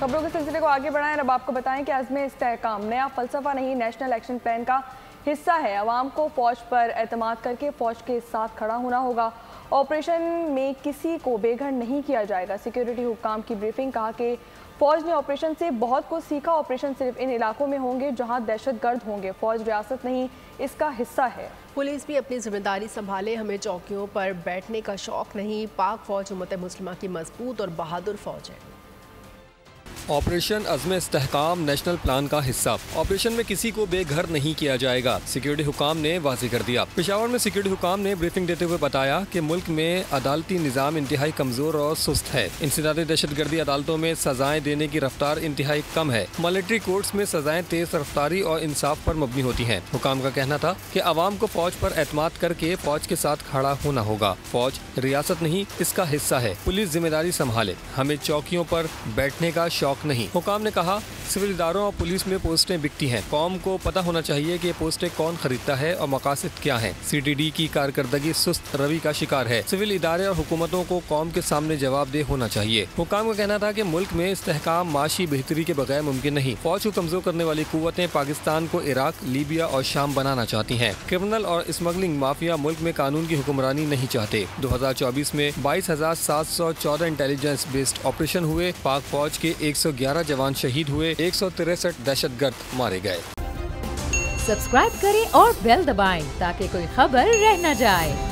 खबरों के सिलसिले को आगे बढ़ाएं। अब आपको बताएं कि अज़्म इस्तेहकाम नया फ़लसफ़ा नहीं, नेशनल एक्शन प्लान का हिस्सा है। अवाम को फ़ौज पर एतमाद करके फ़ौज के साथ खड़ा होना होगा। ऑपरेशन में किसी को बेघर नहीं किया जाएगा। सिक्योरिटी हुक्काम की ब्रीफिंग, कहा कि फ़ौज ने ऑपरेशन से बहुत कुछ सीखा। ऑपरेशन सिर्फ इन इलाकों में होंगे जहां दहशतगर्द होंगे। फ़ौज रियासत नहीं, इसका हिस्सा है। पुलिस भी अपनी जिम्मेदारी संभाले, हमें चौकियों पर बैठने का शौक नहीं। पाक फ़ौज उम्मत मुस्लिमा की मजबूत और बहादुर फ़ौज है। Operation Azm Istehkam national plan का हिस्सा। ऑपरेशन में किसी को बेघर नहीं किया जाएगा, सिक्योरिटी हुकाम ने वाज़ेह कर दिया। पेशावर में सिक्योरिटी हुकाम ने ब्रीफिंग देते हुए बताया कि मुल्क में अदालती निज़ाम इंतहाई कमज़ोर और सुस्त है। इंसदादी दहशतगर्दी अदालतों में सजाएं देने की रफ्तार इंतहाई कम है। मिलिट्री कोर्ट्स में सजाएं तेज रफ्तारी और इंसाफ पर मबनी होती हैं। हुकाम का कहना था कि अवाम को फ़ौज पर एतमाद करके फ़ौज के साथ खड़ा होना होगा। फ़ौज रियासत नहीं, इसका हिस्सा है। पुलिस जिम्मेदारी संभाले, हमें चौकियों पर बैठने का शौक नहीं। हुकाम ने कहा, सिविल इदारों और पुलिस में पोस्टें बिकती हैं। कौम को पता होना चाहिए कि पोस्टें कौन खरीदता है और मकासद क्या हैं। CTD की कारकर्दगी सुस्त रवि का शिकार है। सिविल इदारे और हुकूमतों को कौम के सामने जवाबदेह होना चाहिए। हुकाम का कहना था कि मुल्क में इस्तेहकाम माशी बेहतरी के बगैर मुमकिन नहीं। फौज को कमजोर करने वाली कुव्वतें पाकिस्तान को इराक, लीबिया और शाम बनाना चाहती हैं। क्रिमिनल और स्मगलिंग माफिया मुल्क में कानून की हुक्मरानी नहीं चाहते। 2024 में 22,714 इंटेलिजेंस बेस्ड ऑपरेशन हुए। पाक फौज के 111 जवान शहीद हुए, 163 दहशतगर्द मारे गए। सब्सक्राइब करें और बेल दबाएं ताकि कोई खबर रह न जाए।